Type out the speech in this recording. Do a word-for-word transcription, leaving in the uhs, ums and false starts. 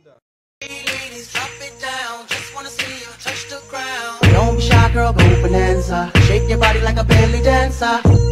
Hey ladies, drop it down. Just wanna see you touch the ground. Don't be shy, girl, go bonanza. Shake your body like a belly dancer.